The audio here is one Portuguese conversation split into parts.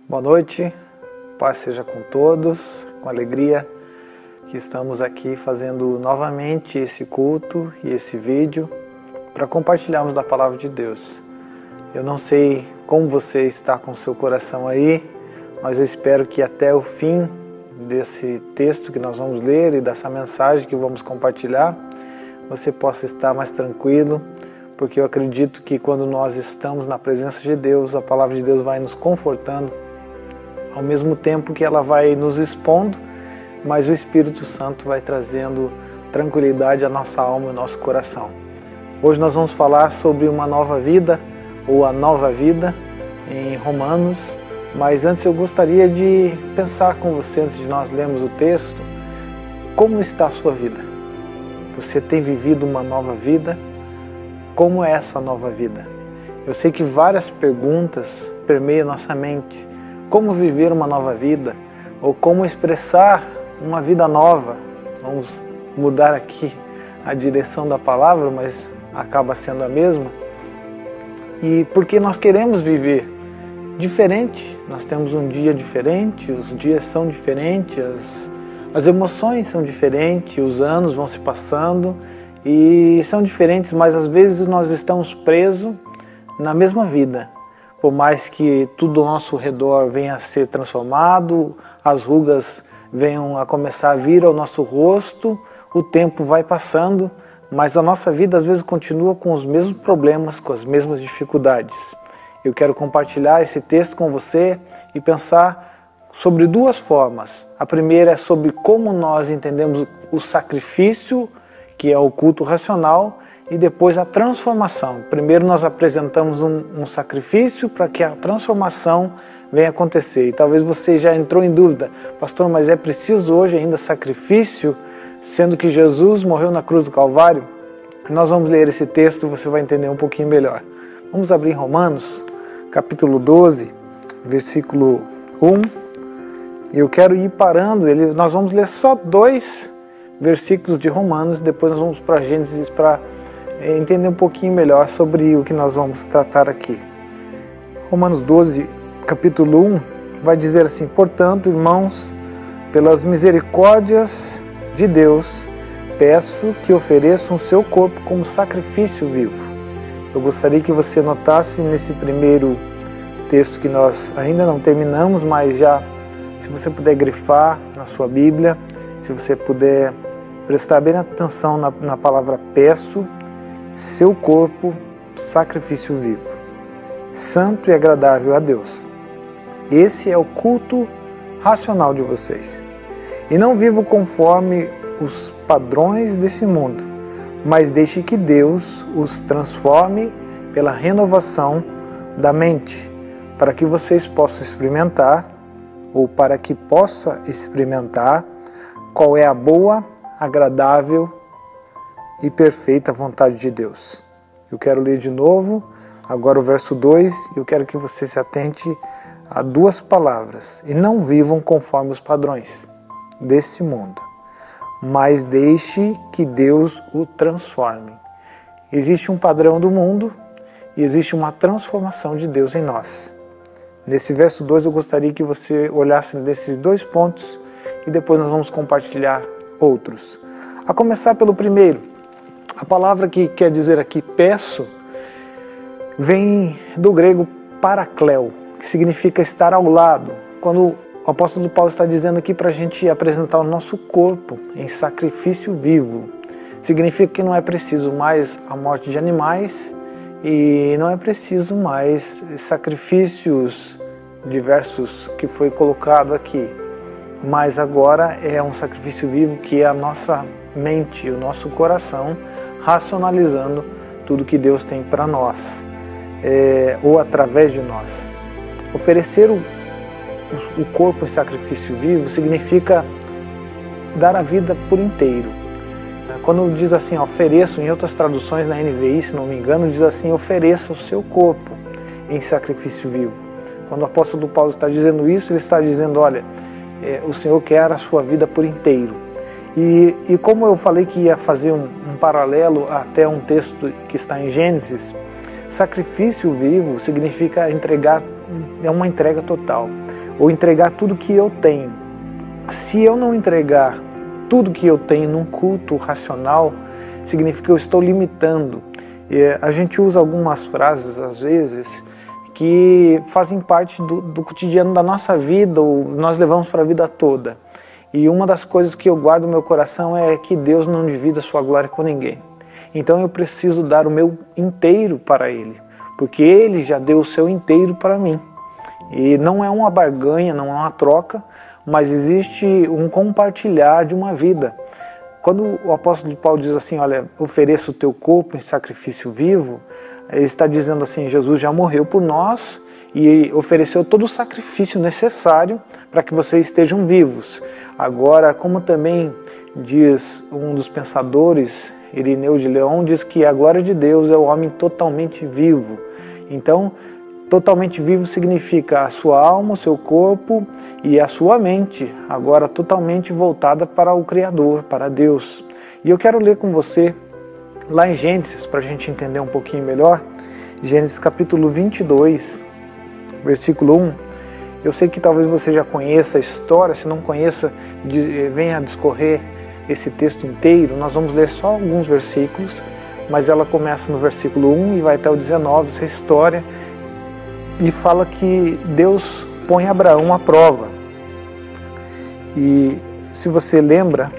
Boa noite, paz seja com todos, com alegria que estamos aqui fazendo novamente esse culto e esse vídeo para compartilharmos da Palavra de Deus. Eu não sei como você está com o seu coração aí, mas eu espero que até o fim desse texto que nós vamos ler e dessa mensagem que vamos compartilhar, você possa estar mais tranquilo, porque eu acredito que quando nós estamos na presença de Deus, a Palavra de Deus vai nos confortando, ao mesmo tempo que ela vai nos expondo, mas o Espírito Santo vai trazendo tranquilidade à nossa alma e ao nosso coração. Hoje nós vamos falar sobre uma nova vida, ou a nova vida, em Romanos, mas antes eu gostaria de pensar com você, antes de nós lermos o texto, como está a sua vida? Você tem vivido uma nova vida? Como é essa nova vida? Eu sei que várias perguntas permeiam nossa mente. Como viver uma nova vida? Ou como expressar uma vida nova? Vamos mudar aqui a direção da palavra, mas acaba sendo a mesma. E porque nós queremos viver diferente, nós temos um dia diferente, os dias são diferentes, as emoções são diferentes, os anos vão se passando e são diferentes, mas às vezes nós estamos presos na mesma vida. Por mais que tudo ao nosso redor venha a ser transformado, as rugas venham a começar a vir ao nosso rosto, o tempo vai passando, mas a nossa vida às vezes continua com os mesmos problemas, com as mesmas dificuldades. Eu quero compartilhar esse texto com você e pensar sobre duas formas. A primeira é sobre como nós entendemos o sacrifício, que é o culto racional, e depois a transformação. Primeiro nós apresentamos um sacrifício para que a transformação venha acontecer. E talvez você já entrou em dúvida, pastor, mas é preciso hoje ainda sacrifício, sendo que Jesus morreu na cruz do Calvário? Nós vamos ler esse texto e você vai entender um pouquinho melhor. Vamos abrir em Romanos, capítulo 12, versículo 1. E eu quero ir parando, nós vamos ler só 2 versículos de Romanos, depois nós vamos para Gênesis para entender um pouquinho melhor sobre o que nós vamos tratar aqui. Romanos 12, capítulo 1, vai dizer assim: portanto, irmãos, pelas misericórdias de Deus, peço que ofereçam o seu corpo como sacrifício vivo. Eu gostaria que você notasse nesse primeiro texto que nós ainda não terminamos, mas já, se você puder grifar na sua Bíblia, se você puder prestar bem atenção na palavra peço, seu corpo, sacrifício vivo, santo e agradável a Deus. Esse é o culto racional de vocês. E não vivo conforme os padrões desse mundo, mas deixe que Deus os transforme pela renovação da mente, para que vocês possam experimentar, ou para que possa experimentar, qual é a boa, agradável e perfeita vontade de Deus. Eu quero ler de novo, agora o verso 2, e eu quero que você se atente a 2 palavras. E não vivam conforme os padrões desse mundo, mas deixe que Deus o transforme. Existe um padrão do mundo e existe uma transformação de Deus em nós. Nesse verso 2 eu gostaria que você olhasse nesses 2 pontos e depois nós vamos compartilhar outros. A começar pelo primeiro, a palavra que quer dizer aqui peço, vem do grego parakleo, que significa estar ao lado. Quando o apóstolo Paulo está dizendo aqui para a gente apresentar o nosso corpo em sacrifício vivo, significa que não é preciso mais a morte de animais e não é preciso mais sacrifícios diversos que foi colocado aqui. Mas agora é um sacrifício vivo que é a nossa mente, o nosso coração, racionalizando tudo que Deus tem para nós, ou através de nós. Oferecer o corpo em sacrifício vivo significa dar a vida por inteiro. Quando diz assim, ofereço, em outras traduções na NVI, se não me engano, diz assim, ofereça o seu corpo em sacrifício vivo. Quando o apóstolo Paulo está dizendo isso, ele está dizendo, olha, o Senhor quer a sua vida por inteiro. E como eu falei que ia fazer um paralelo até um texto que está em Gênesis, sacrifício vivo significa entregar é uma entrega total, ou entregar tudo que eu tenho. Se eu não entregar tudo que eu tenho num culto racional, significa que eu estou limitando. A gente usa algumas frases, às vezes, que fazem parte do cotidiano da nossa vida, ou nós levamos para a vida toda. E uma das coisas que eu guardo no meu coração é que Deus não divida a sua glória com ninguém. Então eu preciso dar o meu inteiro para Ele, porque Ele já deu o seu inteiro para mim. E não é uma barganha, não é uma troca, mas existe um compartilhar de uma vida. Quando o apóstolo Paulo diz assim, olha, ofereça o teu corpo em sacrifício vivo, ele está dizendo assim, Jesus já morreu por nós e ofereceu todo o sacrifício necessário para que vocês estejam vivos. Agora, como também diz um dos pensadores, Irineu de Leão, diz que a glória de Deus é o homem totalmente vivo. Então, totalmente vivo significa a sua alma, o seu corpo e a sua mente, agora totalmente voltada para o Criador, para Deus. E eu quero ler com você, lá em Gênesis, para a gente entender um pouquinho melhor, Gênesis capítulo 22, versículo 1. Eu sei que talvez você já conheça a história, se não conheça, venha discorrer esse texto inteiro. Nós vamos ler só alguns versículos, mas ela começa no versículo 1 e vai até o 19, essa história, e fala que Deus põe Abraão à prova. E se você lembra,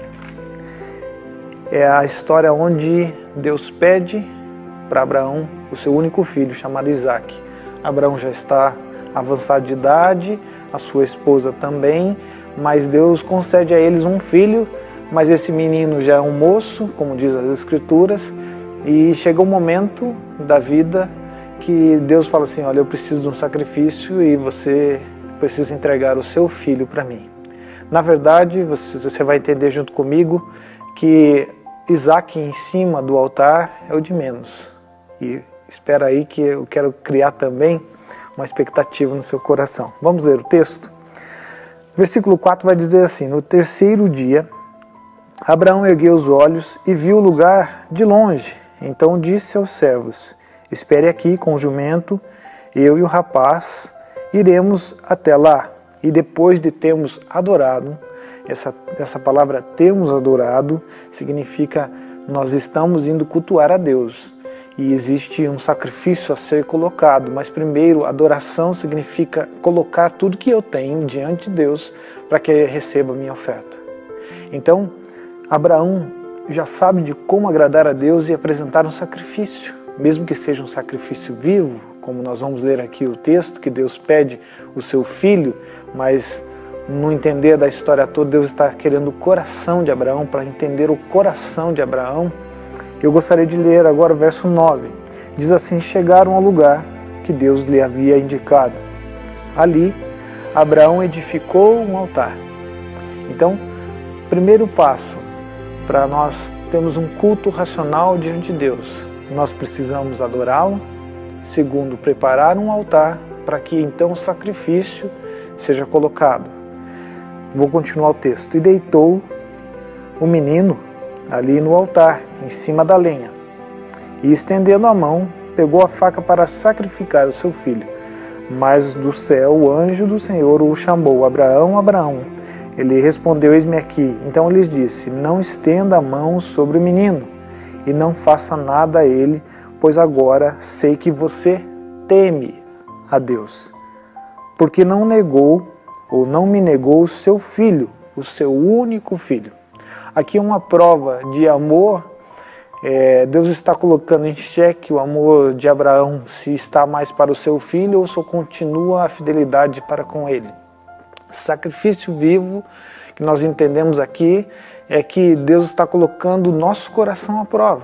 é a história onde Deus pede para Abraão o seu único filho, chamado Isaac. Abraão já está avançado de idade, a sua esposa também, mas Deus concede a eles um filho, mas esse menino já é um moço, como diz as Escrituras, e chega um momento da vida que Deus fala assim, olha, eu preciso de um sacrifício e você precisa entregar o seu filho para mim. Na verdade, você vai entender junto comigo que Isaac em cima do altar é o de menos. E espera aí que eu quero criar também uma expectativa no seu coração. Vamos ler o texto? Versículo 4 vai dizer assim, no terceiro dia, Abraão ergueu os olhos e viu o lugar de longe. Então disse aos servos, espere aqui com o jumento, eu e o rapaz iremos até lá. E depois de termos adorado, essa palavra termos adorado significa nós estamos indo cultuar a Deus. E existe um sacrifício a ser colocado, mas primeiro adoração significa colocar tudo que eu tenho diante de Deus para que Ele receba a minha oferta. Então, Abraão já sabe de como agradar a Deus e apresentar um sacrifício, mesmo que seja um sacrifício vivo, como nós vamos ler aqui o texto, que Deus pede o seu filho, mas no entender da história toda, Deus está querendo o coração de Abraão, para entender o coração de Abraão. Eu gostaria de ler agora o verso 9. Diz assim, chegaram ao lugar que Deus lhe havia indicado. Ali, Abraão edificou um altar. Então, primeiro passo para nós termos um culto racional diante de Deus, nós precisamos adorá-lo. Segundo, preparar um altar para que então o sacrifício seja colocado. Vou continuar o texto. E deitou o menino ali no altar, em cima da lenha. E estendendo a mão, pegou a faca para sacrificar o seu filho. Mas do céu o anjo do Senhor o chamou, Abraão, Abraão. Ele respondeu, eis-me aqui. Então lhes disse, não estenda a mão sobre o menino, e não faça nada a ele, pois agora sei que você teme a Deus, porque não negou, ou não me negou o seu filho, o seu único filho. Aqui é uma prova de amor. Deus está colocando em xeque o amor de Abraão, se está mais para o seu filho ou se continua a fidelidade para com ele. Sacrifício vivo que nós entendemos aqui é que Deus está colocando o nosso coração à prova.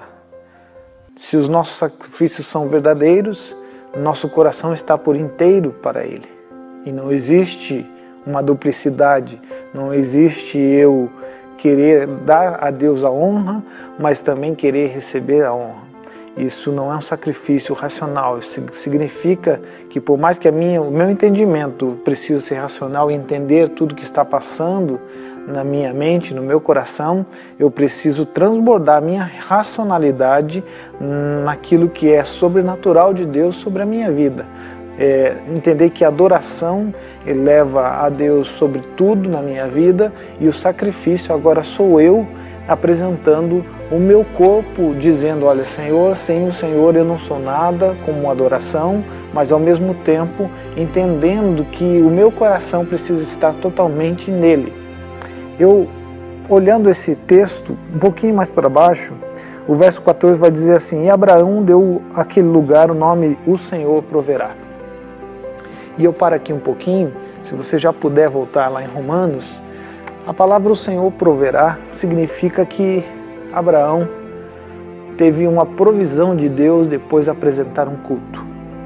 Se os nossos sacrifícios são verdadeiros, nosso coração está por inteiro para Ele. E não existe uma duplicidade, não existe eu querer dar a Deus a honra, mas também querer receber a honra. Isso não é um sacrifício racional. Isso significa que por mais que o meu entendimento precisa ser racional e entender tudo que está passando na minha mente, no meu coração, eu preciso transbordar a minha racionalidade naquilo que é sobrenatural de Deus sobre a minha vida. entender que a adoração eleva a Deus sobre tudo na minha vida, e o sacrifício agora sou eu apresentando o meu corpo, dizendo, olha Senhor, sem o Senhor eu não sou nada, como uma adoração, mas ao mesmo tempo entendendo que o meu coração precisa estar totalmente nele. Eu, olhando esse texto um pouquinho mais para baixo, o verso 14 vai dizer assim, e Abraão deu àquele lugar o nome O Senhor Proverá. E eu paro aqui um pouquinho, se você já puder voltar lá em Romanos, a palavra O Senhor Proverá significa que Abraão teve uma provisão de Deus depois de apresentar um culto.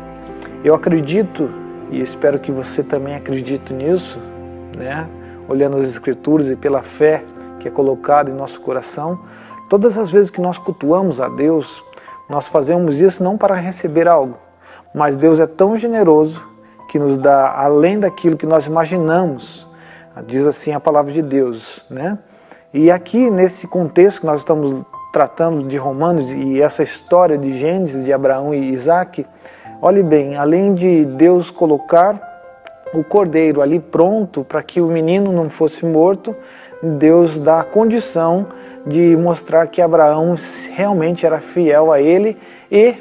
Eu acredito, e espero que você também acredite nisso, né? Olhando as Escrituras e pela fé que é colocada em nosso coração, todas as vezes que nós cultuamos a Deus, nós fazemos isso não para receber algo, mas Deus é tão generoso que nos dá além daquilo que nós imaginamos. Diz assim a palavra de Deus, né? E aqui nesse contexto que nós estamos tratando de Romanos e essa história de Gênesis, de Abraão e Isaac, olhe bem, além de Deus colocar o cordeiro ali pronto para que o menino não fosse morto, Deus dá a condição de mostrar que Abraão realmente era fiel a ele e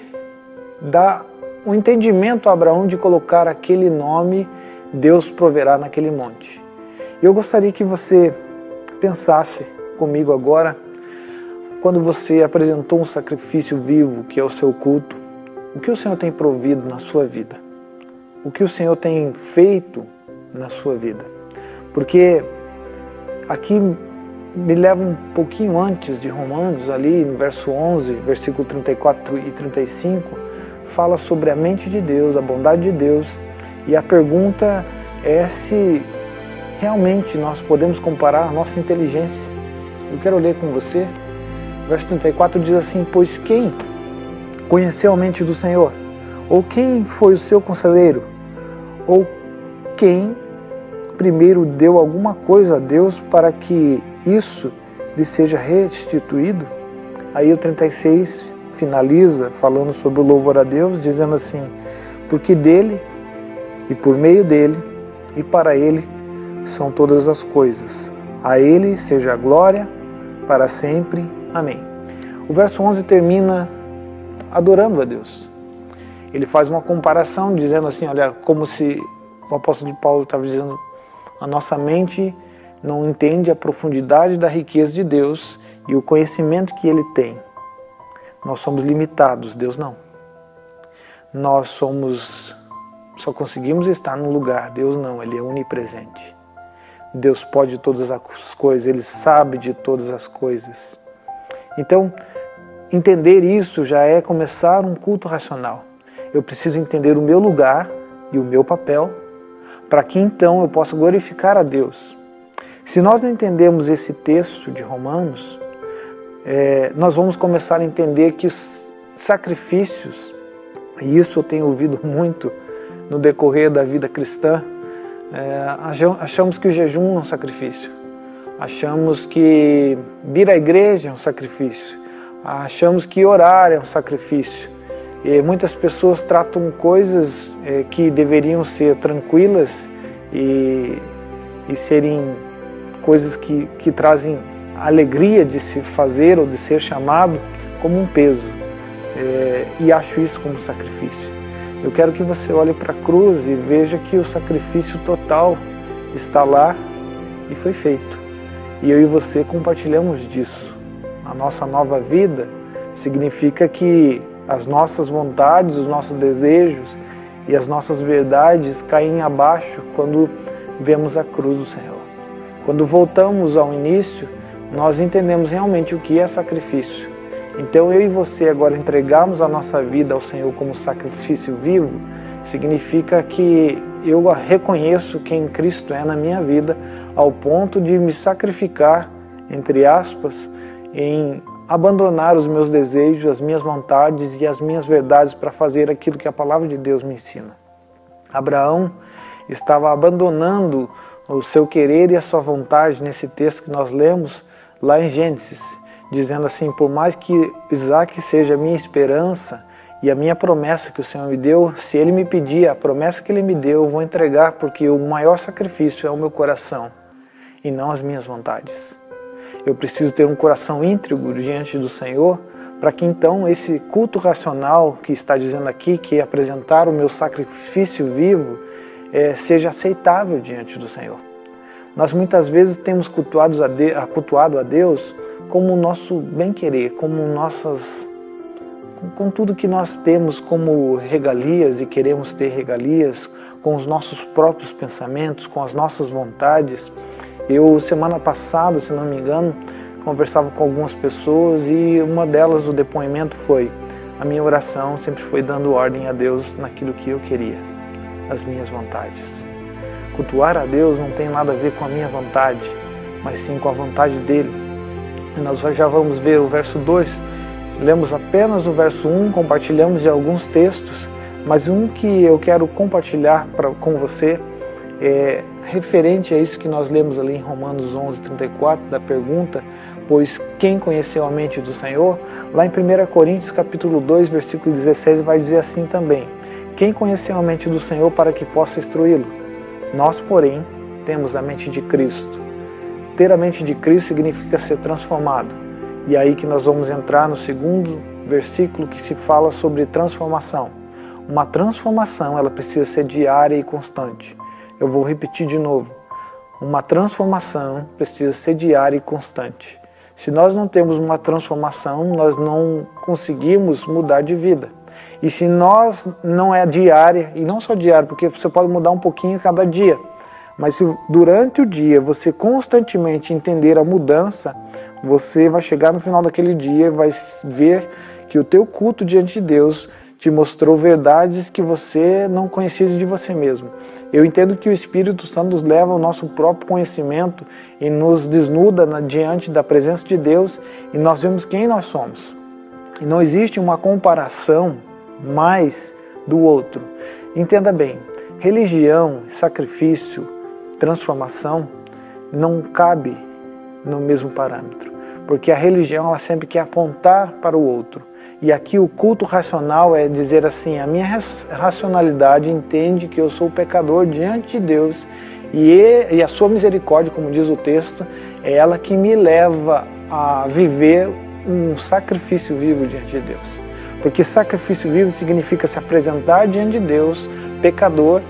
dá o entendimento a Abraão de colocar aquele nome, Deus proverá naquele monte. Eu gostaria que você pensasse comigo agora, quando você apresentou um sacrifício vivo, que é o seu culto, o que o Senhor tem provido na sua vida? O que o Senhor tem feito na sua vida? Porque aqui me leva um pouquinho antes de Romanos, ali no verso 11, versículo 34 e 35, fala sobre a mente de Deus, a bondade de Deus, e a pergunta é se realmente nós podemos comparar a nossa inteligência. Eu quero ler com você. Verso 34 diz assim, pois quem conheceu a mente do Senhor? Ou quem foi o seu conselheiro? Ou quem primeiro deu alguma coisa a Deus para que isso lhe seja restituído? Aí o 36 finaliza falando sobre o louvor a Deus, dizendo assim, porque dele e por meio dele e para ele são todas as coisas. A ele seja a glória para sempre. Amém. O verso 11 termina adorando a Deus. Ele faz uma comparação dizendo assim, olha, como se o apóstolo Paulo estava dizendo, a nossa mente não entende a profundidade da riqueza de Deus e o conhecimento que Ele tem. Nós somos limitados, Deus não. Nós só conseguimos estar num lugar, Deus não, Ele é onipresente. Deus pode todas as coisas, Ele sabe de todas as coisas. Então, entender isso já é começar um culto racional. Eu preciso entender o meu lugar e o meu papel, para que então eu possa glorificar a Deus. Se nós não entendemos esse texto de Romanos, nós vamos começar a entender que os sacrifícios, e isso eu tenho ouvido muito no decorrer da vida cristã, achamos que o jejum é um sacrifício, achamos que vir à igreja é um sacrifício, achamos que orar é um sacrifício. E muitas pessoas tratam coisas que deveriam ser tranquilas e serem coisas que trazem alegria de se fazer ou de ser chamado como um peso. E acho isso como sacrifício. Eu quero que você olhe para a cruz e veja que o sacrifício total está lá e foi feito. E eu e você compartilhamos disso. A nossa nova vida significa que as nossas vontades, os nossos desejos e as nossas verdades caem abaixo quando vemos a cruz do Senhor. Quando voltamos ao início, nós entendemos realmente o que é sacrifício. Então eu e você agora entregarmos a nossa vida ao Senhor como sacrifício vivo, significa que eu reconheço quem Cristo é na minha vida, ao ponto de me sacrificar, entre aspas, em abandonar os meus desejos, as minhas vontades e as minhas verdades para fazer aquilo que a palavra de Deus me ensina. Abraão estava abandonando o seu querer e a sua vontade nesse texto que nós lemos lá em Gênesis, dizendo assim, por mais que Isaac seja a minha esperança E a minha promessa que o Senhor me deu, se Ele me pedir a promessa que Ele me deu, eu vou entregar, porque o maior sacrifício é o meu coração e não as minhas vontades. Eu preciso ter um coração íntegro diante do Senhor, para que então esse culto racional que está dizendo aqui, que é apresentar o meu sacrifício vivo, seja aceitável diante do Senhor. Nós muitas vezes temos cultuado a Deus como o nosso bem-querer, com tudo que nós temos como regalias e queremos ter regalias, com os nossos próprios pensamentos, com as nossas vontades. Eu, semana passada, se não me engano, conversava com algumas pessoas e uma delas, o depoimento foi: a minha oração sempre foi dando ordem a Deus naquilo que eu queria, as minhas vontades. Cultuar a Deus não tem nada a ver com a minha vontade, mas sim com a vontade dEle. E nós já vamos ver o verso 2, lemos apenas o verso 1, compartilhamos de alguns textos, mas um que eu quero compartilhar com você é referente a isso que nós lemos ali em Romanos 11:34, da pergunta: pois quem conheceu a mente do Senhor? Lá em 1 Coríntios capítulo 2, versículo 16, vai dizer assim também: quem conheceu a mente do Senhor para que possa instruí-lo? Nós, porém, temos a mente de Cristo. Ter a mente de Cristo significa ser transformado. E aí que nós vamos entrar no segundo versículo, que se fala sobre transformação. Uma transformação, ela precisa ser diária e constante. Eu vou repetir de novo. Uma transformação precisa ser diária e constante. Se nós não temos uma transformação, nós não conseguimos mudar de vida. E se nós não é diária, e não só diária, porque você pode mudar um pouquinho a cada dia, mas se durante o dia você constantemente entender a mudança, você vai chegar no final daquele dia e vai ver que o teu culto diante de Deus te mostrou verdades que você não conhecia de você mesmo. Eu entendo que o Espírito Santo nos leva ao nosso próprio conhecimento e nos desnuda diante da presença de Deus, e nós vemos quem nós somos. E não existe uma comparação mais do outro. Entenda bem, religião, sacrifício, transformação não cabe no mesmo parâmetro, porque a religião ela sempre quer apontar para o outro. E aqui o culto racional é dizer assim: a minha racionalidade entende que eu sou pecador diante de Deus e a sua misericórdia, como diz o texto, é ela que me leva a viver um sacrifício vivo diante de Deus. Porque sacrifício vivo significa se apresentar diante de Deus, pecador,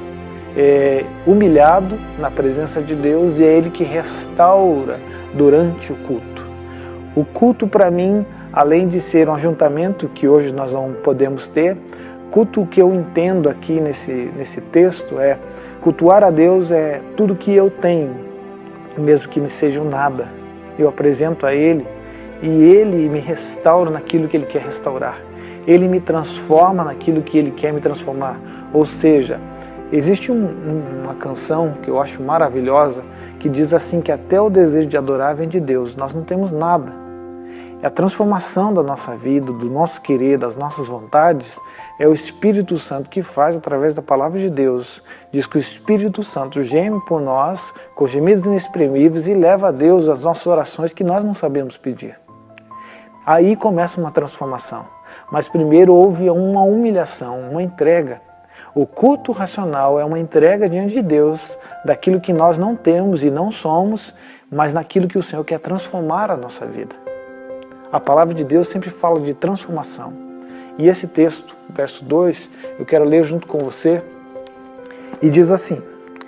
humilhado na presença de Deus, e é Ele que restaura durante o culto. O culto, para mim, além de ser um ajuntamento que hoje nós não podemos ter, culto que eu entendo aqui nesse texto é: cultuar a Deus é tudo que eu tenho, mesmo que não seja nada. Eu apresento a Ele e Ele me restaura naquilo que Ele quer restaurar. Ele me transforma naquilo que Ele quer me transformar. Ou seja, existe uma canção que eu acho maravilhosa, que diz assim, que até o desejo de adorar vem de Deus. Nós não temos nada. E a transformação da nossa vida, do nosso querer, das nossas vontades, é o Espírito Santo que faz através da palavra de Deus. Diz que o Espírito Santo geme por nós com gemidos inexprimíveis e leva a Deus as nossas orações que nós não sabemos pedir. Aí começa uma transformação. Mas primeiro houve uma humilhação, uma entrega. O culto racional é uma entrega diante de Deus daquilo que nós não temos e não somos, mas naquilo que o Senhor quer transformar a nossa vida. A palavra de Deus sempre fala de transformação. E esse texto, verso 2, eu quero ler junto com você, e diz assim: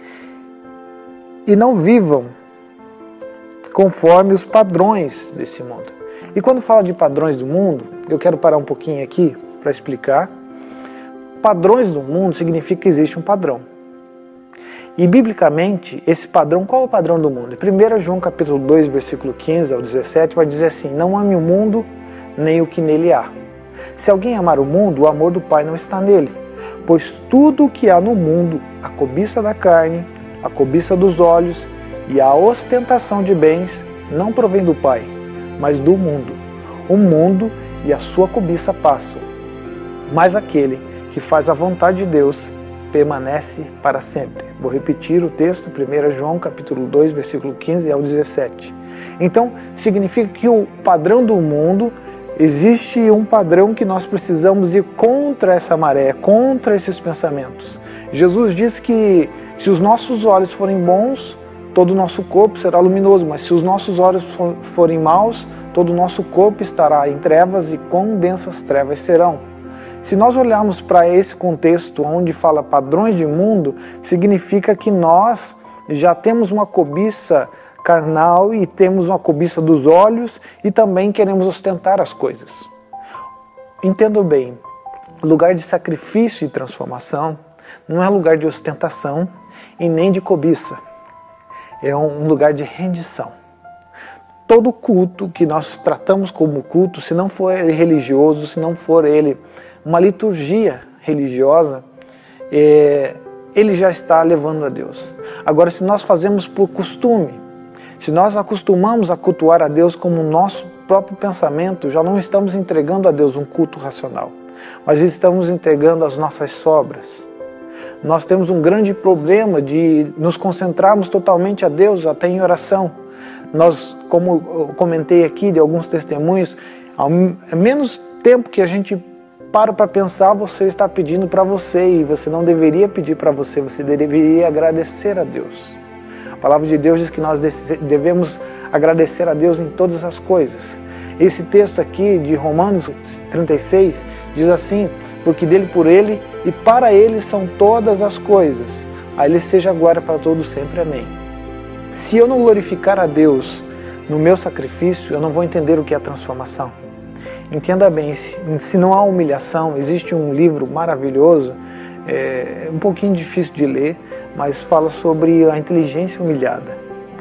e não vivam conforme os padrões desse mundo. E quando fala de padrões do mundo, eu quero parar um pouquinho aqui para explicar. Padrões do mundo significa que existe um padrão. E biblicamente, esse padrão, qual é o padrão do mundo? Em 1 João capítulo 2, versículo 15 ao 17, vai dizer assim: não ame o mundo, nem o que nele há. Se alguém amar o mundo, o amor do Pai não está nele. Pois tudo o que há no mundo, a cobiça da carne, a cobiça dos olhos e a ostentação de bens, não provém do Pai, mas do mundo. O mundo e a sua cobiça passam, mas aquele que faz a vontade de Deus permanece para sempre. Vou repetir o texto, 1 João capítulo 2, versículo 15 ao 17. Então, significa que o padrão do mundo Existe um padrão que nós precisamos ir contra essa maré, contra esses pensamentos. Jesus disse que se os nossos olhos forem bons, todo o nosso corpo será luminoso, mas se os nossos olhos forem maus, todo o nosso corpo estará em trevas e quão densas trevas serão. Se nós olharmos para esse contexto onde fala padrões de mundo, significa que nós já temos uma cobiça carnal e temos uma cobiça dos olhos e também queremos ostentar as coisas. Entendo bem, lugar de sacrifício e transformação não é lugar de ostentação e nem de cobiça. É um lugar de rendição. Todo culto que nós tratamos como culto, se não for ele religioso, se não for ele uma liturgia religiosa, ele já está levando a Deus. Agora, se nós fazemos por costume, se nós acostumamos a cultuar a Deus como o nosso próprio pensamento, já não estamos entregando a Deus um culto racional, mas estamos entregando as nossas sobras. Nós temos um grande problema de nos concentrarmos totalmente a Deus, até em oração. Nós, como eu comentei aqui de alguns testemunhos, ao menos tempo que a gente para pensar, você está pedindo para você, e você não deveria pedir para você, você deveria agradecer a Deus. A palavra de Deus diz que nós devemos agradecer a Deus em todas as coisas. Esse texto aqui de Romanos 36 diz assim: porque dele, por ele e para ele são todas as coisas. A ele seja a glória para todos sempre. Amém. Se eu não glorificar a Deus no meu sacrifício, eu não vou entender o que é a transformação. Entenda bem, se não há humilhação, existe um livro maravilhoso, um pouquinho difícil de ler, mas fala sobre a inteligência humilhada.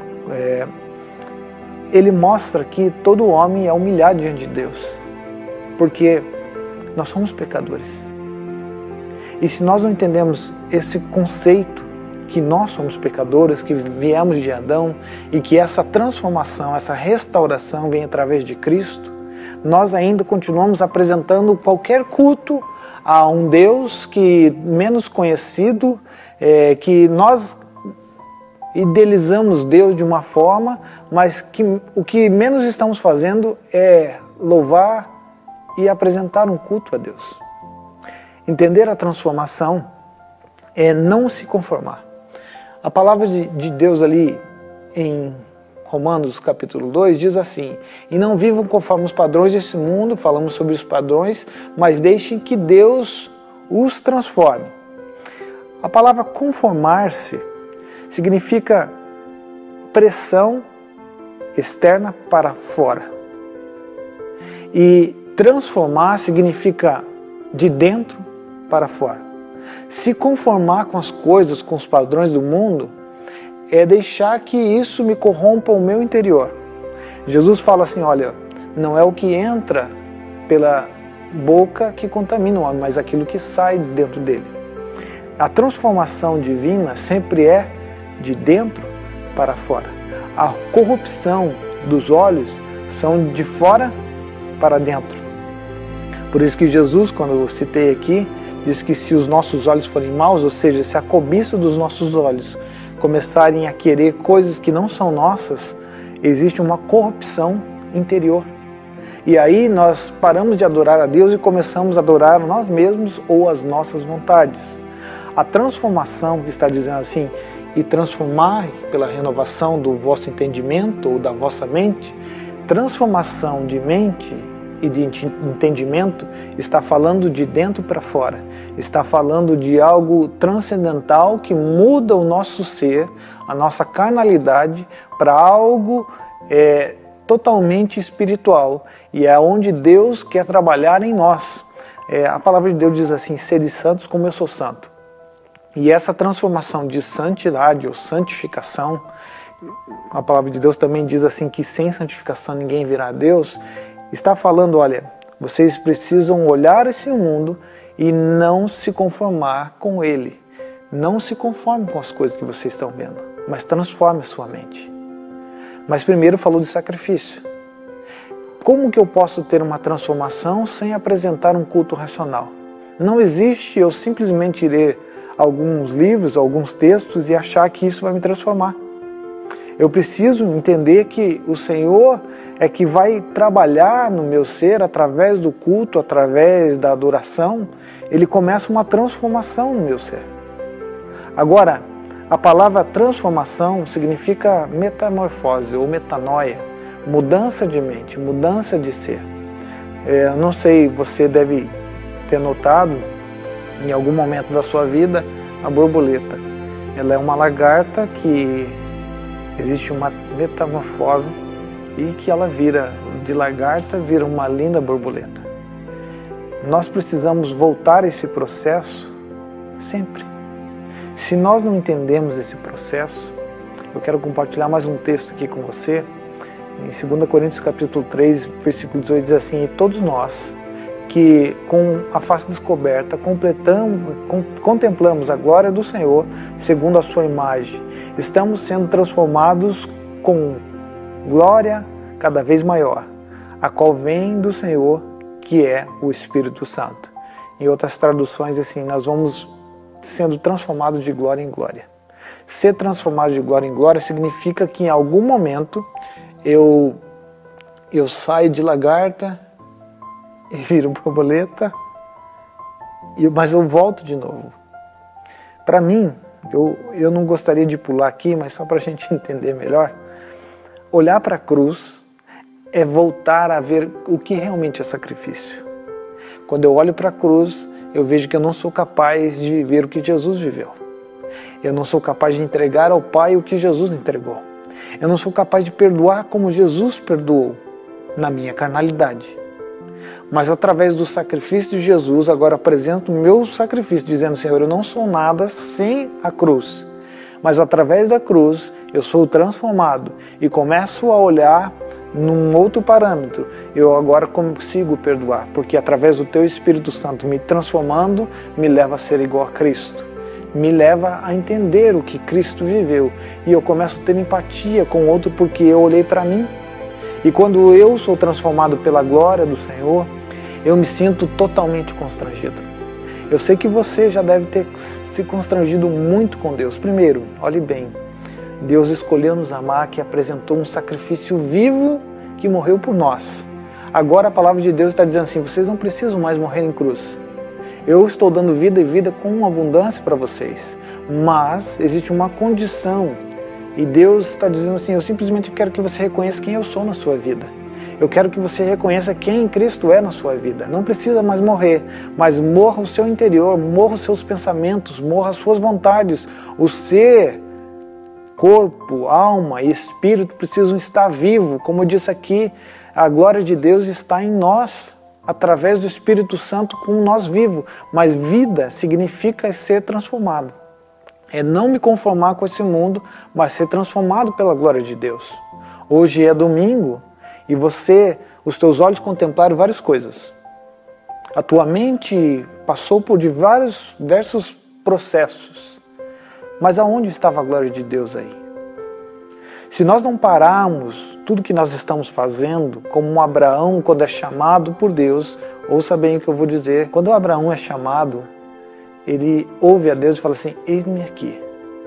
Ele mostra que todo homem é humilhado diante de Deus, porque nós somos pecadores. E se nós não entendemos esse conceito, que nós somos pecadores, que viemos de Adão, e que essa transformação, essa restauração vem através de Cristo, nós ainda continuamos apresentando qualquer culto a um Deus que menos conhecido, que nós idealizamos Deus de uma forma, mas que o que menos estamos fazendo é louvar e apresentar um culto a Deus. Entender a transformação é não se conformar. A palavra de Deus ali em Romanos capítulo 2 diz assim: e não vivam conforme os padrões desse mundo, falamos sobre os padrões, mas deixem que Deus os transforme. A palavra conformar-se significa pressão externa para fora. E transformar significa de dentro para fora. Se conformar com as coisas, com os padrões do mundo, é deixar que isso me corrompa o meu interior. Jesus fala assim: olha, não é o que entra pela boca que contamina o homem, mas aquilo que sai dentro dele. A transformação divina sempre é de dentro para fora. A corrupção dos olhos são de fora para dentro. Por isso que Jesus, quando eu citei aqui, diz que se os nossos olhos forem maus, ou seja, se a cobiça dos nossos olhos começarem a querer coisas que não são nossas, existe uma corrupção interior. E aí nós paramos de adorar a Deus e começamos a adorar nós mesmos ou as nossas vontades. A transformação, que está dizendo assim, e transformar pela renovação do vosso entendimento ou da vossa mente, transformação de mente e de entendimento está falando de dentro para fora, está falando de algo transcendental que muda o nosso ser, a nossa carnalidade, para algo totalmente espiritual, e é onde Deus quer trabalhar em nós. A palavra de Deus diz assim: sede santos como eu sou santo. E essa transformação de santidade ou santificação, a palavra de Deus também diz assim que sem santificação ninguém virá a Deus. Está falando, olha, vocês precisam olhar esse mundo e não se conformar com ele. Não se conforme com as coisas que vocês estão vendo, mas transforme a sua mente. Mas primeiro falou de sacrifício. Como que eu posso ter uma transformação sem apresentar um culto racional? Não existe eu simplesmente ler alguns livros, alguns textos e achar que isso vai me transformar. Eu preciso entender que o Senhor é que vai trabalhar no meu ser através do culto, através da adoração. Ele começa uma transformação no meu ser. Agora, a palavra transformação significa metamorfose ou metanoia, mudança de mente, mudança de ser. Eu não sei, você deve ter notado em algum momento da sua vida a borboleta. Ela é uma lagarta que existe uma metamorfose e que ela vira, de lagarta, vira uma linda borboleta. Nós precisamos voltar a esse processo sempre. Se nós não entendemos esse processo, eu quero compartilhar mais um texto aqui com você. Em 2 Coríntios capítulo 3, versículo 18, diz assim: e todos nós que com a face descoberta contemplamos a glória do Senhor segundo a sua imagem, estamos sendo transformados com glória cada vez maior, a qual vem do Senhor, que é o Espírito Santo. Em outras traduções, assim, nós vamos sendo transformados de glória em glória. Ser transformado de glória em glória significa que em algum momento eu saio de lagarta e viro borboleta, mas eu volto de novo. Para mim, eu não gostaria de pular aqui, mas só para a gente entender melhor, olhar para a cruz é voltar a ver o que realmente é sacrifício. Quando eu olho para a cruz, eu vejo que eu não sou capaz de viver o que Jesus viveu. Eu não sou capaz de entregar ao Pai o que Jesus entregou. Eu não sou capaz de perdoar como Jesus perdoou na minha carnalidade. Mas através do sacrifício de Jesus, agora apresento o meu sacrifício, dizendo: Senhor, eu não sou nada sem a cruz. Mas através da cruz, eu sou transformado e começo a olhar num outro parâmetro. Eu agora consigo perdoar, porque através do Teu Espírito Santo me transformando, me leva a ser igual a Cristo. Me leva a entender o que Cristo viveu. E eu começo a ter empatia com o outro porque eu olhei para mim. E quando eu sou transformado pela glória do Senhor, eu me sinto totalmente constrangido. Eu sei que você já deve ter se constrangido muito com Deus. Primeiro, olhe bem, Deus escolheu nos amar, que apresentou um sacrifício vivo que morreu por nós. Agora a palavra de Deus está dizendo assim: vocês não precisam mais morrer em cruz. Eu estou dando vida e vida com abundância para vocês. Mas existe uma condição. E Deus está dizendo assim: eu simplesmente quero que você reconheça quem eu sou na sua vida. Eu quero que você reconheça quem Cristo é na sua vida. Não precisa mais morrer, mas morra o seu interior, morra os seus pensamentos, morra as suas vontades. O ser, corpo, alma e espírito precisam estar vivos. Como eu disse aqui, a glória de Deus está em nós, através do Espírito Santo com nós vivos. Mas vida significa ser transformado. É não me conformar com esse mundo, mas ser transformado pela glória de Deus. Hoje é domingo e os teus olhos contemplaram várias coisas. A tua mente passou por diversos processos. Mas aonde estava a glória de Deus aí? Se nós não pararmos tudo que nós estamos fazendo, como um Abraão quando é chamado por Deus, ouça bem o que eu vou dizer. Quando o Abraão é chamado, ele ouve a Deus e fala assim: eis-me aqui.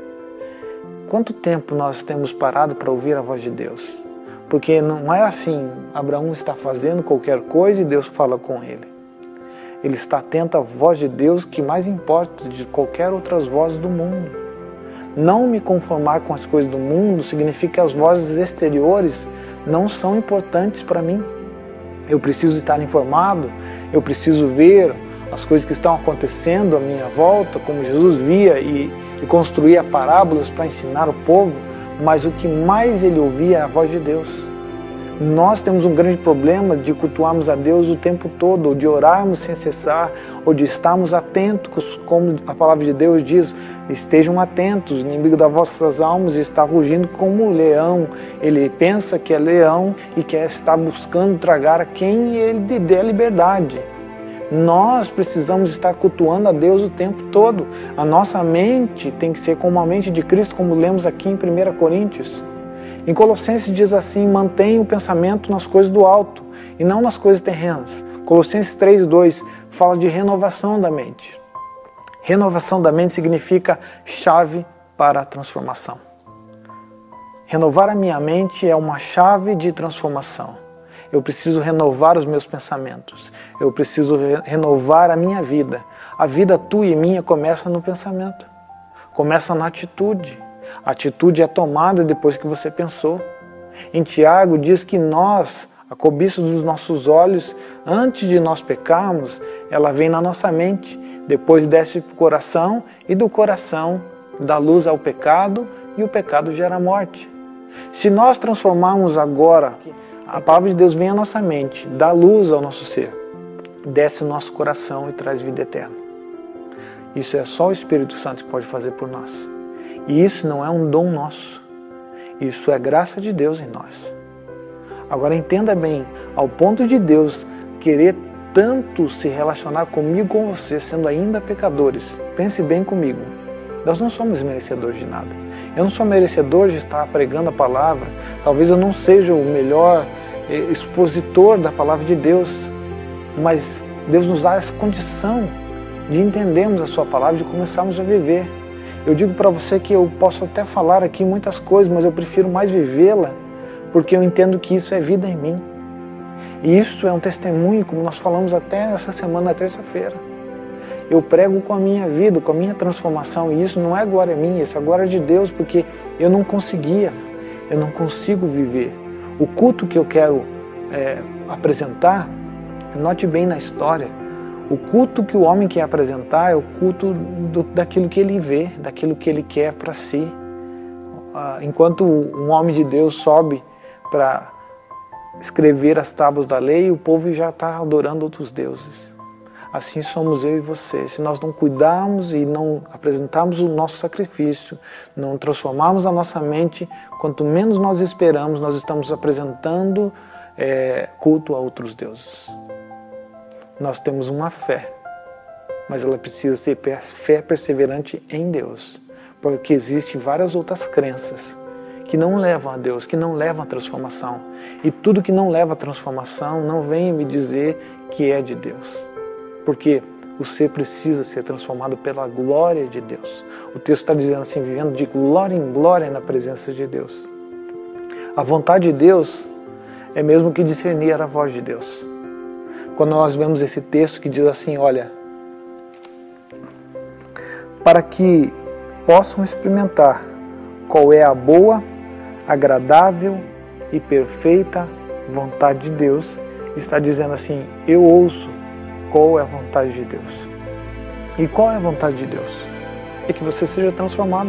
Quanto tempo nós temos parado para ouvir a voz de Deus? Porque não é assim, Abraão está fazendo qualquer coisa e Deus fala com ele. Ele está atento à voz de Deus, que mais importa de qualquer outras vozes do mundo. Não me conformar com as coisas do mundo significa que as vozes exteriores não são importantes para mim. Eu preciso estar informado, eu preciso ver as coisas que estão acontecendo à minha volta, como Jesus via e construía parábolas para ensinar o povo, mas o que mais ele ouvia era a voz de Deus. Nós temos um grande problema de cultuarmos a Deus o tempo todo, ou de orarmos sem cessar, ou de estarmos atentos, como a palavra de Deus diz: estejam atentos, o inimigo das vossas almas está rugindo como um leão. Ele pensa que é leão e quer estar buscando tragar a quem ele dê a liberdade. Nós precisamos estar cultuando a Deus o tempo todo. A nossa mente tem que ser como a mente de Cristo, como lemos aqui em 1 Coríntios. Em Colossenses diz assim: mantenha o pensamento nas coisas do alto e não nas coisas terrenas. Colossenses 3:2 fala de renovação da mente. Renovação da mente significa chave para a transformação. Renovar a minha mente é uma chave de transformação. Eu preciso renovar os meus pensamentos. Eu preciso renovar a minha vida. A vida tua e minha começa no pensamento. Começa na atitude. A atitude é tomada depois que você pensou. Em Tiago diz que nós, a cobiça dos nossos olhos, antes de nós pecarmos, ela vem na nossa mente. Depois desce para o coração e do coração dá luz ao pecado e o pecado gera morte. Se nós transformarmos agora, a palavra de Deus vem à nossa mente, dá luz ao nosso ser, desce no nosso coração e traz vida eterna. Isso é só o Espírito Santo que pode fazer por nós. E isso não é um dom nosso. Isso é graça de Deus em nós. Agora entenda bem, ao ponto de Deus querer tanto se relacionar comigo e com você, sendo ainda pecadores, pense bem comigo. Nós não somos merecedores de nada. Eu não sou merecedor de estar pregando a palavra. Talvez eu não seja o melhor expositor da palavra de Deus. Mas Deus nos dá essa condição de entendermos a sua palavra, de começarmos a viver. Eu digo para você que eu posso até falar aqui muitas coisas, mas eu prefiro mais vivê-la, porque eu entendo que isso é vida em mim. E isso é um testemunho, como nós falamos até essa semana, na terça-feira. Eu prego com a minha vida, com a minha transformação, e isso não é glória minha, isso é glória de Deus, porque eu não consigo viver. O culto que eu quero apresentar, note bem na história, o culto que o homem quer apresentar é o culto daquilo que ele vê, daquilo que ele quer para si. Enquanto um homem de Deus sobe para escrever as tábuas da lei, o povo já está adorando outros deuses. Assim somos eu e você. Se nós não cuidarmos e não apresentarmos o nosso sacrifício, não transformarmos a nossa mente, quanto menos nós esperamos, nós estamos apresentando culto a outros deuses. Nós temos uma fé, mas ela precisa ser fé perseverante em Deus, porque existem várias outras crenças que não levam a Deus, que não levam a transformação. E tudo que não leva a transformação, não venha me dizer que é de Deus. Porque o ser precisa ser transformado pela glória de Deus. O texto está dizendo assim, vivendo de glória em glória na presença de Deus. A vontade de Deus é mesmo que discernir a voz de Deus. Quando nós vemos esse texto que diz assim, olha, para que possam experimentar qual é a boa, agradável e perfeita vontade de Deus, está dizendo assim, eu ouço qual é a vontade de Deus. E qual é a vontade de Deus? É que você seja transformado.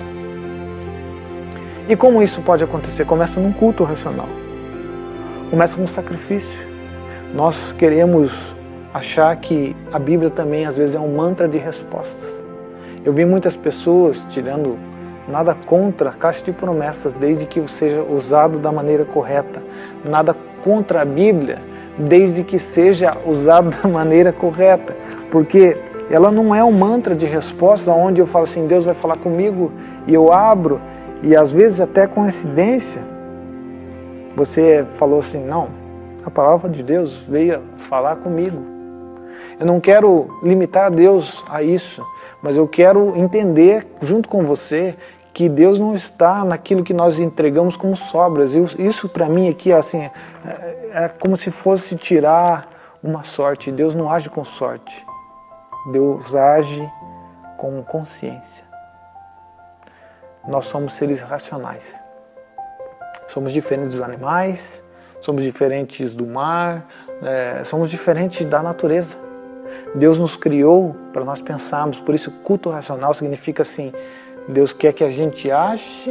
E como isso pode acontecer? Começa num culto racional. Começa com um sacrifício. Nós queremos achar que a Bíblia também às vezes é um mantra de respostas. Eu vi muitas pessoas tirando nada contra a caixa de promessas, desde que seja usado da maneira correta. Nada contra a Bíblia, desde que seja usado da maneira correta. Porque ela não é um mantra de respostas, onde eu falo assim, Deus vai falar comigo, e eu abro, e às vezes até coincidência, você falou assim, não, a palavra de Deus veio falar comigo. Eu não quero limitar a Deus a isso, mas eu quero entender junto com você que Deus não está naquilo que nós entregamos como sobras. Isso para mim aqui assim, é como se fosse tirar uma sorte. Deus não age com sorte. Deus age com consciência. Nós somos seres racionais. Somos diferentes dos animais, somos diferentes do mar, somos diferentes da natureza. Deus nos criou para nós pensarmos, por isso culto racional significa assim, Deus quer que a gente ache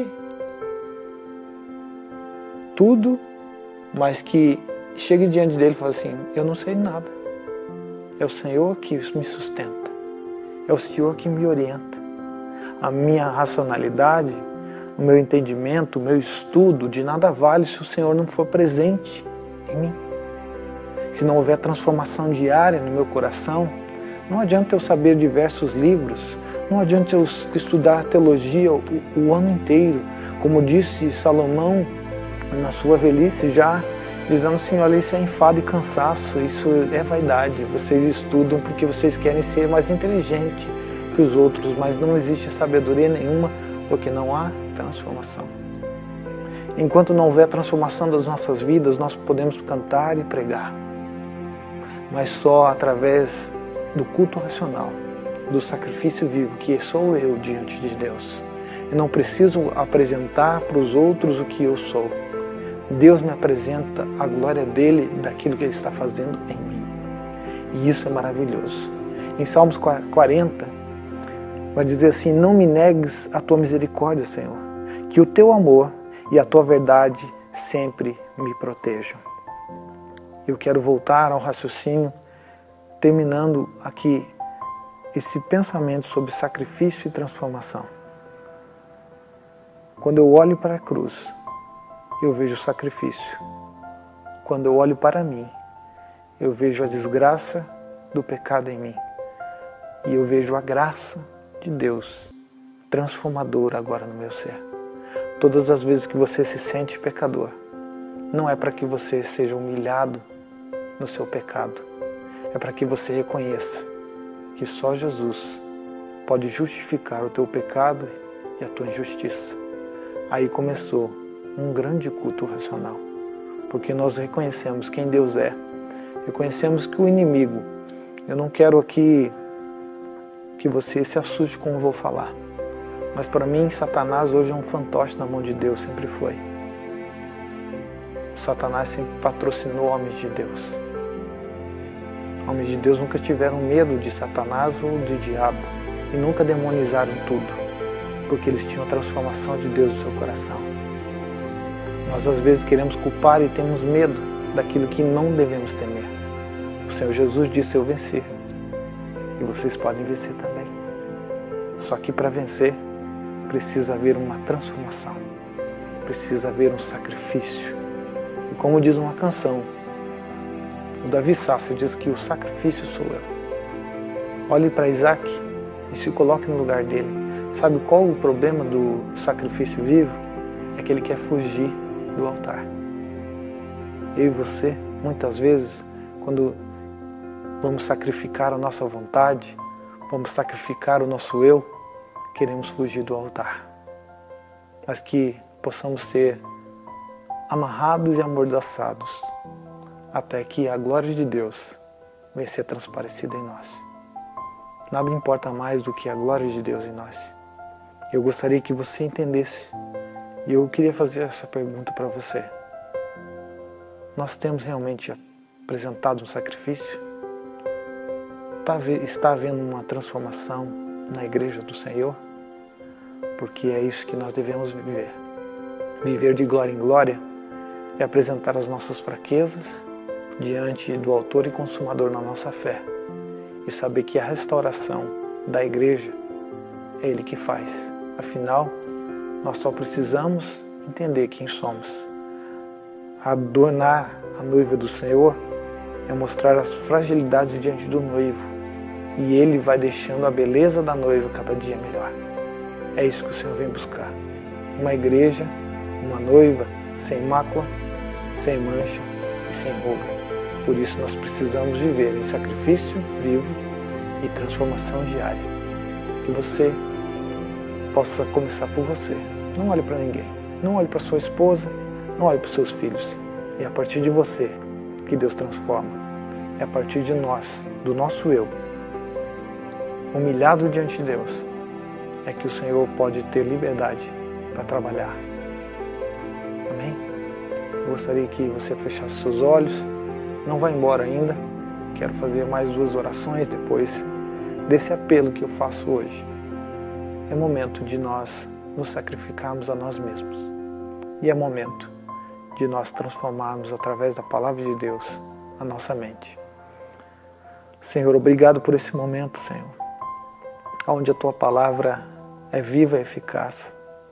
tudo, mas que chegue diante dele e fale assim, eu não sei nada. É o Senhor que me sustenta. É o Senhor que me orienta. A minha racionalidade, o meu entendimento, o meu estudo, de nada vale se o Senhor não for presente em mim. Se não houver transformação diária no meu coração, não adianta eu saber diversos livros, não adianta eu estudar teologia o ano inteiro, como disse Salomão na sua velhice já, dizendo assim, olha, isso é enfado e cansaço, isso é vaidade, vocês estudam porque vocês querem ser mais inteligentes que os outros, mas não existe sabedoria nenhuma porque não há transformação. Enquanto não houver transformação das nossas vidas, nós podemos cantar e pregar, mas só através do culto racional, do sacrifício vivo, que sou eu diante de Deus. Eu não preciso apresentar para os outros o que eu sou. Deus me apresenta a glória dele, daquilo que ele está fazendo em mim. E isso é maravilhoso. Em Salmos 40, vai dizer assim: não me negues a tua misericórdia, Senhor, que o teu amor e a tua verdade sempre me protejam. Eu quero voltar ao raciocínio, terminando aqui esse pensamento sobre sacrifício e transformação. Quando eu olho para a cruz, eu vejo o sacrifício. Quando eu olho para mim, eu vejo a desgraça do pecado em mim. E eu vejo a graça de Deus transformadora agora no meu ser. Todas as vezes que você se sente pecador, não é para que você seja humilhado no seu pecado. É para que você reconheça que só Jesus pode justificar o teu pecado e a tua injustiça. Aí começou um grande culto racional, porque nós reconhecemos quem Deus é, reconhecemos que o inimigo, eu não quero aqui que você se assuste com o que eu vou falar, mas para mim Satanás hoje é um fantoche na mão de Deus, sempre foi. Satanás sempre patrocinou homens de Deus. Homens de Deus nunca tiveram medo de Satanás ou de diabo e nunca demonizaram tudo, porque eles tinham a transformação de Deus no seu coração. Nós às vezes queremos culpar e temos medo daquilo que não devemos temer. O Senhor Jesus disse: eu venci. E vocês podem vencer também. Só que para vencer, precisa haver uma transformação. Precisa haver um sacrifício. E como diz uma canção, o Davi Sassi diz que o sacrifício sou eu. Olhe para Isaac e se coloque no lugar dele. Sabe qual o problema do sacrifício vivo? É que ele quer fugir do altar. Eu e você, muitas vezes, quando vamos sacrificar a nossa vontade, vamos sacrificar o nosso eu, queremos fugir do altar. Mas que possamos ser amarrados e amordaçados até que a glória de Deus venha ser transparecida em nós. Nada importa mais do que a glória de Deus em nós. Eu gostaria que você entendesse, e eu queria fazer essa pergunta para você. Nós temos realmente apresentado um sacrifício? Está havendo uma transformação na igreja do Senhor? Porque é isso que nós devemos viver. Viver de glória em glória é apresentar as nossas fraquezas diante do autor e consumador na nossa fé e saber que a restauração da igreja é Ele que faz. Afinal, nós só precisamos entender quem somos. Adornar a noiva do Senhor é mostrar as fragilidades diante do noivo e Ele vai deixando a beleza da noiva cada dia melhor. É isso que o Senhor vem buscar. Uma igreja, uma noiva sem mácula, sem mancha e sem ruga. Por isso nós precisamos viver em sacrifício vivo e transformação diária. Que você possa começar por você. Não olhe para ninguém. Não olhe para sua esposa, não olhe para os seus filhos. É a partir de você que Deus transforma. É a partir de nós, do nosso eu, humilhado diante de Deus, é que o Senhor pode ter liberdade para trabalhar. Amém? Eu gostaria que você fechasse seus olhos. Não vá embora ainda. Quero fazer mais 2 orações depois desse apelo que eu faço hoje. É momento de nós nos sacrificarmos a nós mesmos. E é momento de nós transformarmos através da palavra de Deus a nossa mente. Senhor, obrigado por esse momento, Senhor, onde a Tua palavra é viva e eficaz,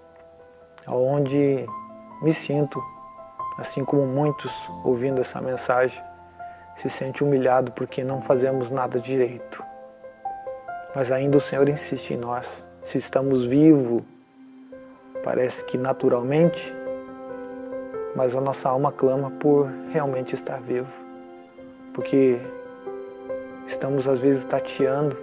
onde me sinto, assim como muitos ouvindo essa mensagem, se sente humilhado porque não fazemos nada direito. Mas ainda o Senhor insiste em nós. Se estamos vivos, parece que naturalmente, mas a nossa alma clama por realmente estar vivo. Porque estamos às vezes tateando,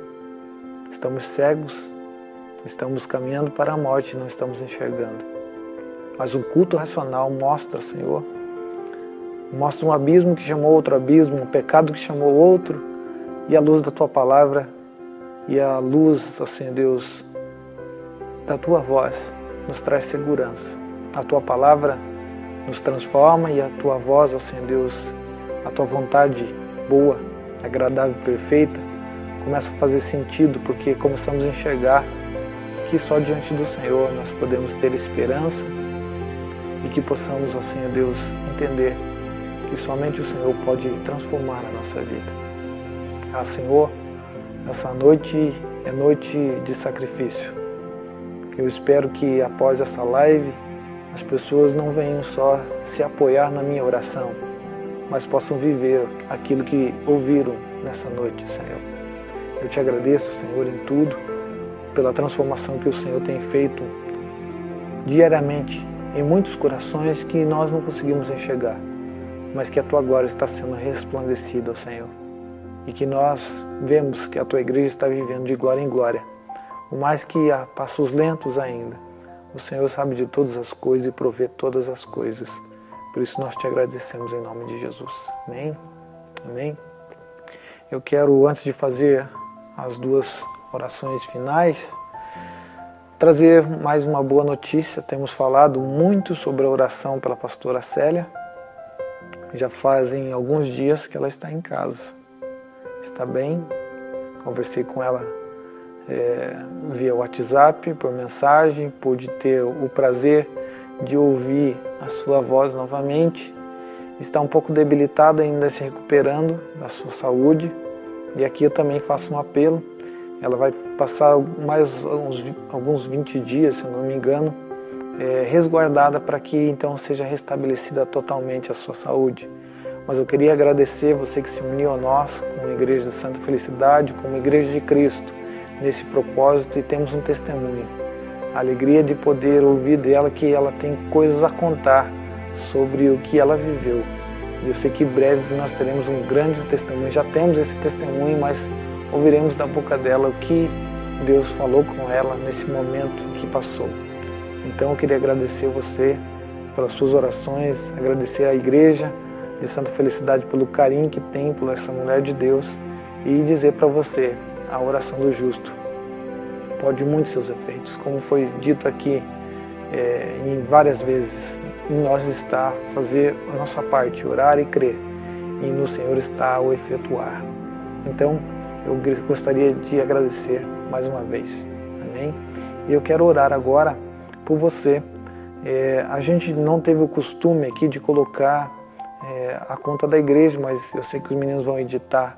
estamos cegos, estamos caminhando para a morte e não estamos enxergando. Mas o culto racional mostra, Senhor, mostra um abismo que chamou outro abismo, um pecado que chamou outro, e a luz da Tua palavra e a luz, ó Senhor Deus, da Tua voz nos traz segurança. A Tua palavra nos transforma e a Tua voz, ó Senhor Deus, a Tua vontade boa, agradável e perfeita, começa a fazer sentido, porque começamos a enxergar que só diante do Senhor nós podemos ter esperança e que possamos, ó Senhor Deus, entender que somente o Senhor pode transformar a nossa vida. Ah, Senhor, essa noite é noite de sacrifício. Eu espero que após essa live as pessoas não venham só se apoiar na minha oração, mas possam viver aquilo que ouviram nessa noite, Senhor. Eu te agradeço, Senhor, em tudo, pela transformação que o Senhor tem feito diariamente em muitos corações que nós não conseguimos enxergar, mas que a Tua glória está sendo resplandecida, Senhor. E que nós vemos que a Tua igreja está vivendo de glória em glória, por mais que a passos lentos ainda. O Senhor sabe de todas as coisas e provê todas as coisas. Por isso nós te agradecemos em nome de Jesus. Amém? Amém? Eu quero, antes de fazer as duas orações finais, trazer mais uma boa notícia. Temos falado muito sobre a oração pela pastora Célia. Já fazem alguns dias que ela está em casa. Está bem? Conversei com ela via WhatsApp, por mensagem, pude ter o prazer de ouvir a sua voz novamente. Está um pouco debilitada, ainda se recuperando da sua saúde. E aqui eu também faço um apelo. Ela vai passar mais alguns 20 dias, se não me engano, resguardada para que então seja restabelecida totalmente a sua saúde. Mas eu queria agradecer você que se uniu a nós, como Igreja de Santa Felicidade, como Igreja de Cristo, nesse propósito, e temos um testemunho. A alegria de poder ouvir dela que ela tem coisas a contar sobre o que ela viveu. E eu sei que em breve nós teremos um grande testemunho, já temos esse testemunho, mas ouviremos da boca dela o que Deus falou com ela nesse momento que passou. Então eu queria agradecer você pelas suas orações, agradecer à Igreja de Santa Felicidade pelo carinho que tem por essa mulher de Deus e dizer para você, a oração do justo pode muito seus efeitos. Como foi dito aqui em várias vezes, em nós está fazer a nossa parte, orar e crer, e no Senhor está o efetuar. Então, eu gostaria de agradecer mais uma vez. Amém? E eu quero orar agora por você. A gente não teve o costume aqui de colocar a conta da igreja, mas eu sei que os meninos vão editar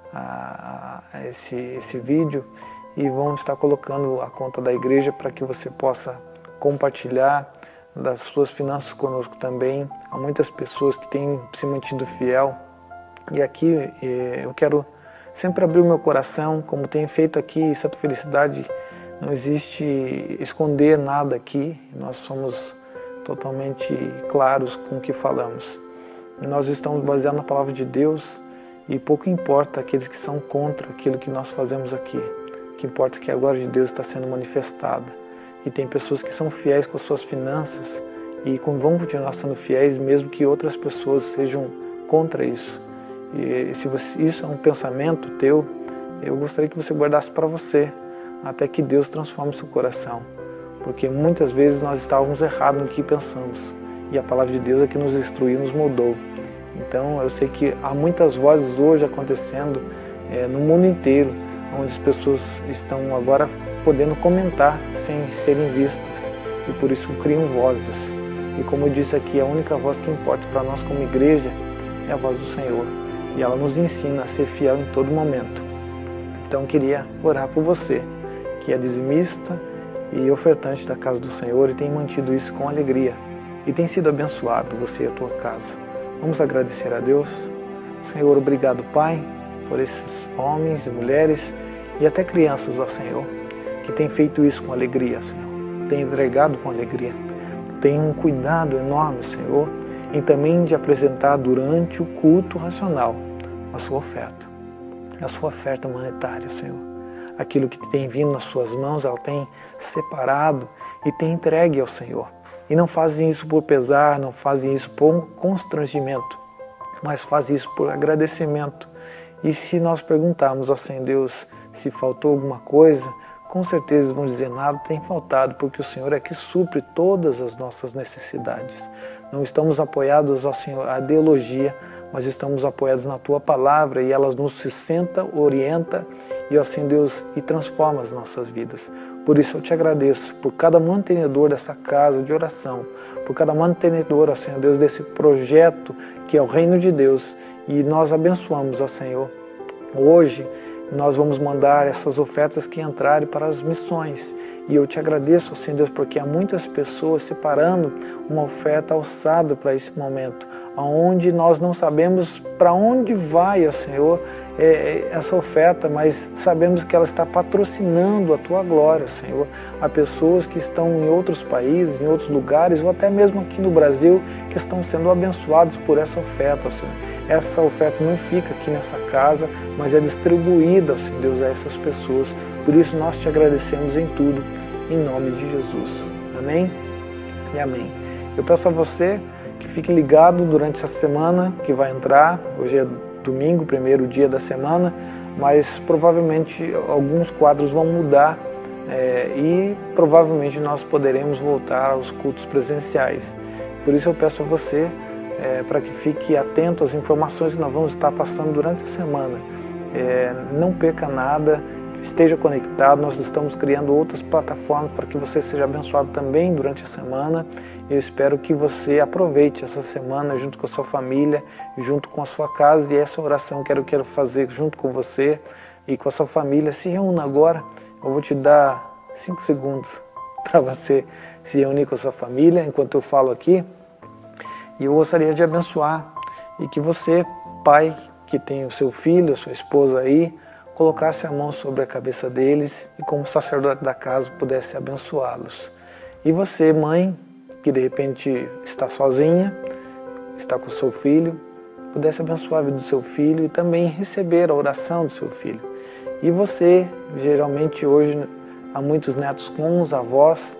esse vídeo e vão estar colocando a conta da igreja para que você possa compartilhar das suas finanças conosco também. Há muitas pessoas que têm se mantido fiel e aqui eu quero sempre abrir o meu coração, como tenho feito aqui em Santa Felicidade. Não existe esconder nada aqui, nós somos totalmente claros com o que falamos. Nós estamos baseados na palavra de Deus e pouco importa aqueles que são contra aquilo que nós fazemos aqui. O que importa é que a glória de Deus está sendo manifestada. E tem pessoas que são fiéis com as suas finanças e vão continuar sendo fiéis mesmo que outras pessoas sejam contra isso. E se isso é um pensamento teu, eu gostaria que você guardasse para você, até que Deus transforme o seu coração. Porque muitas vezes nós estávamos errados no que pensamos. E a palavra de Deus é que nos instruiu, nos moldou. Então eu sei que há muitas vozes hoje acontecendo no mundo inteiro, onde as pessoas estão agora podendo comentar sem serem vistas. E por isso criam vozes. E como eu disse aqui, a única voz que importa para nós como igreja é a voz do Senhor. E ela nos ensina a ser fiel em todo momento. Então eu queria orar por você, que é dizimista e ofertante da casa do Senhor e tem mantido isso com alegria. E tem sido abençoado você e a tua casa. Vamos agradecer a Deus. Senhor, obrigado, Pai, por esses homens e mulheres e até crianças, ó Senhor, que têm feito isso com alegria, Senhor. Tem entregado com alegria. Tem um cuidado enorme, Senhor, em também de apresentar durante o culto racional a sua oferta monetária, Senhor. Aquilo que tem vindo nas suas mãos, ela tem separado e tem entregue ao Senhor. E não fazem isso por pesar, não fazem isso por constrangimento, mas fazem isso por agradecimento. E se nós perguntarmos ao Senhor Deus se faltou alguma coisa, com certeza eles vão dizer, nada tem faltado, porque o Senhor é que supre todas as nossas necessidades. Não estamos apoiados, ao Senhor, à ideologia, mas estamos apoiados na Tua Palavra e ela nos sustenta, orienta e, ó Senhor Deus, e transforma as nossas vidas. Por isso eu te agradeço por cada mantenedor dessa casa de oração, por cada mantenedor, ó Senhor Deus, desse projeto que é o Reino de Deus, e nós abençoamos, ó Senhor. Hoje nós vamos mandar essas ofertas que entrarem para as missões. E eu te agradeço, Senhor Deus, porque há muitas pessoas separando uma oferta alçada para esse momento, onde nós não sabemos para onde vai, ó Senhor, essa oferta, mas sabemos que ela está patrocinando a Tua glória, Senhor. Há pessoas que estão em outros países, em outros lugares, ou até mesmo aqui no Brasil, que estão sendo abençoados por essa oferta, ó Senhor. Essa oferta não fica aqui nessa casa, mas é distribuída, ó Senhor Deus, a essas pessoas. Por isso nós te agradecemos em tudo, em nome de Jesus. Amém e amém. Eu peço a você que fique ligado durante essa semana que vai entrar. Hoje é domingo, primeiro dia da semana, mas provavelmente alguns quadros vão mudar e provavelmente nós poderemos voltar aos cultos presenciais. Por isso eu peço a você para que fique atento às informações que nós vamos estar passando durante a semana. Não perca nada, esteja conectado. Nós estamos criando outras plataformas para que você seja abençoado também durante a semana. Eu espero que você aproveite essa semana junto com a sua família, junto com a sua casa, e essa oração que eu quero fazer junto com você e com a sua família. Se reúna agora, eu vou te dar 5 segundos para você se reunir com a sua família enquanto eu falo aqui. E eu gostaria de abençoar e que você, pai, que tem o seu filho, a sua esposa aí, colocasse a mão sobre a cabeça deles e, como sacerdote da casa, pudesse abençoá-los. E você, mãe, que de repente está sozinha, está com o seu filho, pudesse abençoar a vida do seu filho e também receber a oração do seu filho. E você, geralmente hoje, há muitos netos com os avós,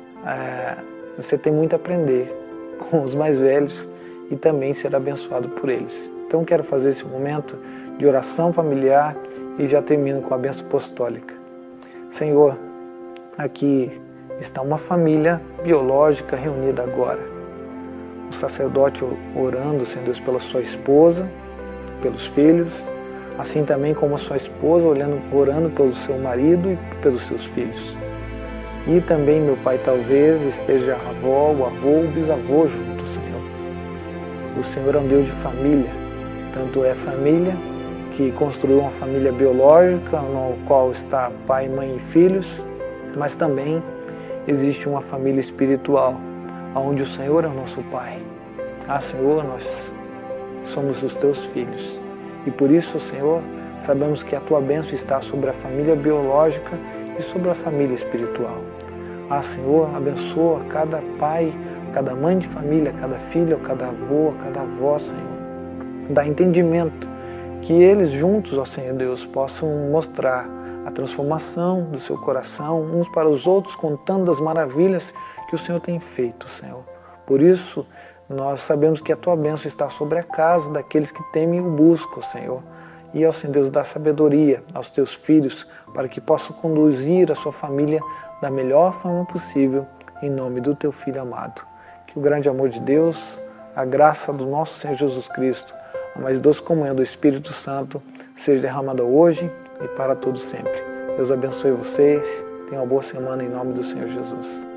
você tem muito a aprender com os mais velhos e também ser abençoado por eles. Então quero fazer esse momento de oração familiar e já termino com a bênção apostólica. Senhor, aqui está uma família biológica reunida agora. O sacerdote orando, Senhor Deus, pela sua esposa, pelos filhos, assim também como a sua esposa orando pelo seu marido e pelos seus filhos. E também, meu Pai, talvez esteja a avó, o avô, o bisavô junto, Senhor. O Senhor é um Deus de família. Tanto é família que construiu uma família biológica, no qual está pai, mãe e filhos, mas também existe uma família espiritual, onde o Senhor é o nosso Pai. Senhor, nós somos os Teus filhos. E por isso, Senhor, sabemos que a Tua bênção está sobre a família biológica e sobre a família espiritual. Senhor, abençoa cada pai, cada mãe de família, cada filho, cada avô, cada avó, Senhor. Dá entendimento, que eles juntos, ó Senhor Deus, possam mostrar a transformação do seu coração, uns para os outros, contando as maravilhas que o Senhor tem feito, Senhor. Por isso, nós sabemos que a Tua bênção está sobre a casa daqueles que temem e o buscam, Senhor. E, ó Senhor Deus, dá sabedoria aos Teus filhos para que possam conduzir a sua família da melhor forma possível, em nome do Teu Filho amado. Que o grande amor de Deus, a graça do nosso Senhor Jesus Cristo, a mais doce comunhão do Espírito Santo seja derramada hoje e para todos sempre. Deus abençoe vocês. Tenham uma boa semana em nome do Senhor Jesus.